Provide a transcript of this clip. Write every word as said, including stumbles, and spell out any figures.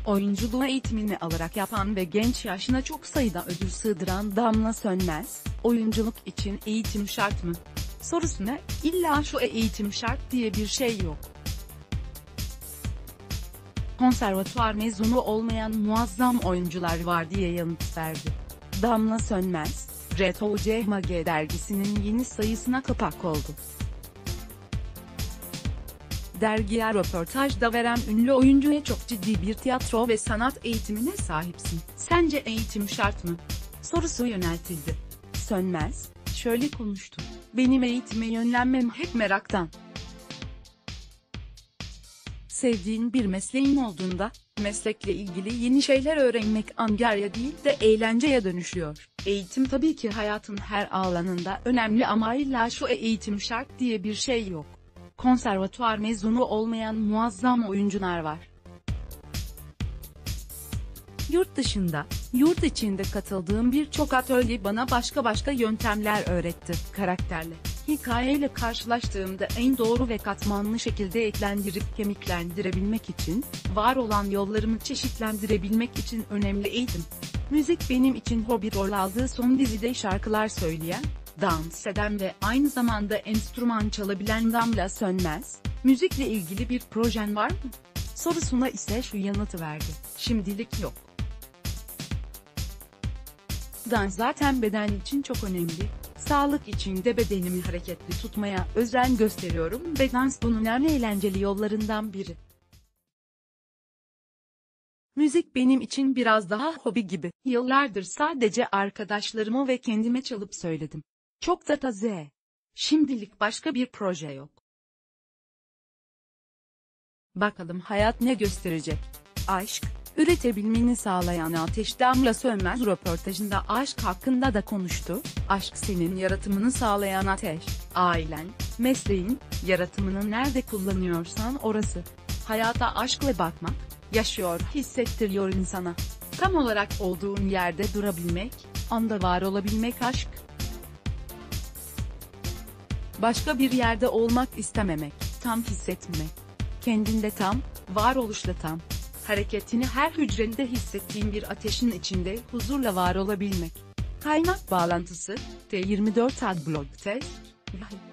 Oyunculuğu eğitimini alarak yapan ve genç yaşına çok sayıda ödül sığdıran Damla Sönmez, oyunculuk için eğitim şart mı sorusuna, illa şu eğitim şart diye bir şey yok. Konservatuvar mezunu olmayan muazzam oyuncular var diye yanıt verdi. Damla Sönmez, Reto C M G dergisinin yeni sayısına kapak oldu. Dergiye röportajda veren ünlü oyuncuya çok ciddi bir tiyatro ve sanat eğitimine sahipsin, sence eğitim şart mı sorusu yöneltildi. Sönmez, şöyle konuştu: benim eğitime yönlenmem hep meraktan. Sevdiğin bir mesleğin olduğunda, meslekle ilgili yeni şeyler öğrenmek angarya değil de eğlenceye dönüşüyor. Eğitim tabii ki hayatın her alanında önemli ama illa şu eğitim şart diye bir şey yok. Konservatuvar mezunu olmayan muazzam oyuncular var. Yurt dışında, yurt içinde katıldığım birçok atölye bana başka başka yöntemler öğretti. Karakterle, hikayeyle karşılaştığımda en doğru ve katmanlı şekilde eklendirip kemiklendirebilmek için, var olan yollarımı çeşitlendirebilmek için önemli eğitim. Müzik benim için hobi. Rol aldığı son dizide şarkılar söyleyen, dans eden ve aynı zamanda enstrüman çalabilen Damla Sönmez, müzikle ilgili bir projen var mı sorusuna ise şu yanıtı verdi: şimdilik yok. Dans zaten beden için çok önemli, sağlık için de bedenimi hareketli tutmaya özen gösteriyorum ve dans bunun en eğlenceli yollarından biri. Müzik benim için biraz daha hobi gibi. Yıllardır sadece arkadaşlarıma ve kendime çalıp söyledim. Çok da taze. Şimdilik başka bir proje yok. Bakalım hayat ne gösterecek? Aşk, üretebilmeni sağlayan ateş. Damla Sönmez röportajında aşk hakkında da konuştu. Aşk senin yaratımını sağlayan ateş. Ailen, mesleğin, yaratımını nerede kullanıyorsan orası. Hayata aşkla bakmak, yaşıyor hissettiriyor insana. Tam olarak olduğun yerde durabilmek, anda var olabilmek aşk. Başka bir yerde olmak istememek, tam hissetmek. Kendinde tam, varoluşla tam. Hareketini her hücrende hissettiğin bir ateşin içinde huzurla var olabilmek. Kaynak bağlantısı, T yirmi dört Adblog test.